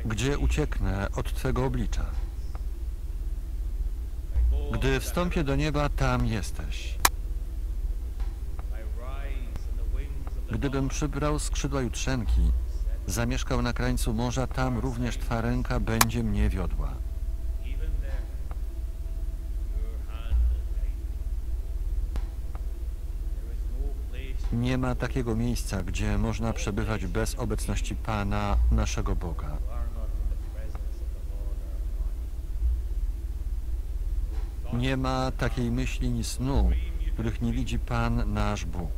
Gdzie ucieknę od Twego oblicza? Gdy wstąpię do nieba, tam jesteś. Gdybym przybrał skrzydła jutrzenki, zamieszkał na krańcu morza, tam również Twa ręka będzie mnie wiodła. Nie ma takiego miejsca, gdzie można przebywać bez obecności Pana, naszego Boga. Nie ma takiej myśli ni snu, których nie widzi Pan, nasz Bóg.